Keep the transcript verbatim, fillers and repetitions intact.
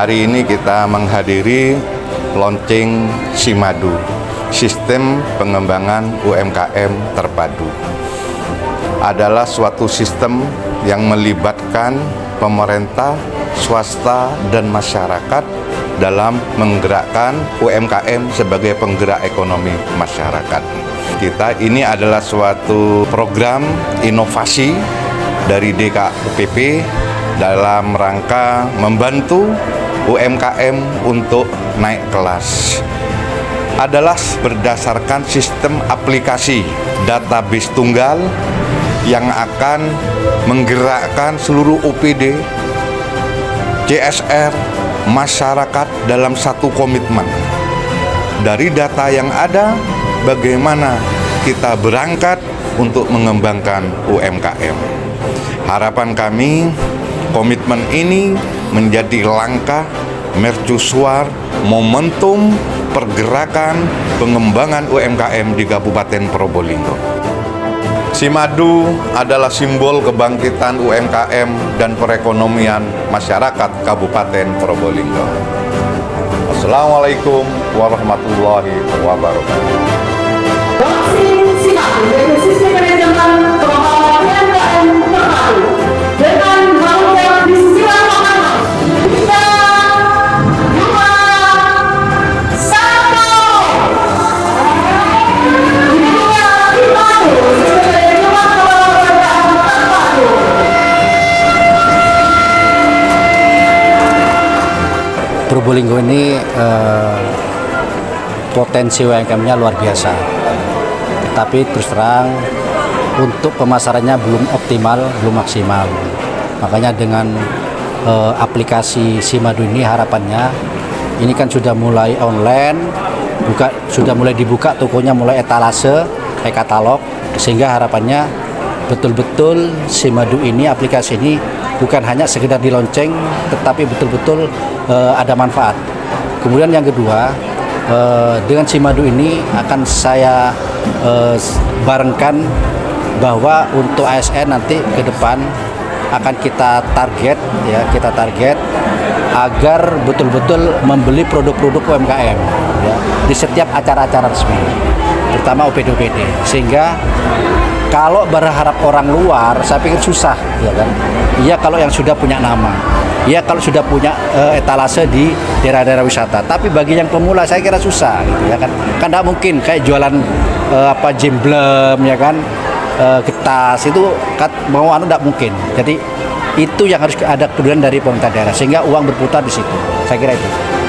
Hari ini kita menghadiri launching Simadu, Sistem Pengembangan U M K M Terpadu. Adalah suatu sistem yang melibatkan pemerintah, swasta, dan masyarakat dalam menggerakkan U M K M sebagai penggerak ekonomi masyarakat. Kita ini adalah suatu program inovasi dari D K U P P dalam rangka membantu U M K M untuk naik kelas. Adalah berdasarkan sistem aplikasi database tunggal yang akan menggerakkan seluruh O P D, C S R, masyarakat dalam satu komitmen. Dari data yang ada, bagaimana kita berangkat untuk mengembangkan U M K M. Harapan kami, komitmen ini menjadi langkah mercusuar momentum pergerakan pengembangan U M K M di Kabupaten Probolinggo. Simadu adalah simbol kebangkitan U M K M dan perekonomian masyarakat Kabupaten Probolinggo. Assalamualaikum warahmatullahi wabarakatuh. Vaksin Simadu yaitu sistem manajemen pengelolaan U M K M terpadu dengan mengucap bismillahirrahmanirrahim. Tiga, dua, satu. Inilah Simadu, sistem manajemen pengelolaan U M K M terpadu. Probolinggo ini eh, potensi U M K M-nya luar biasa, tapi terus terang untuk pemasarannya belum optimal, belum maksimal. Makanya dengan eh, aplikasi Simadu ini harapannya ini kan sudah mulai online, buka sudah mulai dibuka tokonya, mulai etalase, e-katalog, sehingga harapannya betul-betul Simadu ini, aplikasi ini bukan hanya sekedar dilonceng, tetapi betul-betul uh, ada manfaat. Kemudian yang kedua, uh, dengan Simadu ini akan saya uh, barengkan bahwa untuk A S N nanti ke depan akan kita target, ya kita target agar betul-betul membeli produk-produk U M K M ya, di setiap acara-acara resmi, terutama O P D O P D, sehingga kalau berharap orang luar, saya pikir susah, ya kan? Iya kalau yang sudah punya nama, iya kalau sudah punya uh, etalase di daerah-daerah wisata. Tapi bagi yang pemula, saya kira susah, gitu ya kan? Kan tidak mungkin kayak jualan uh, apa jemblem, ya kan? Uh, getas itu kan mau anu tidak mungkin. Jadi itu yang harus ada kepedulian dari pemerintah daerah, sehingga uang berputar di situ. Saya kira itu.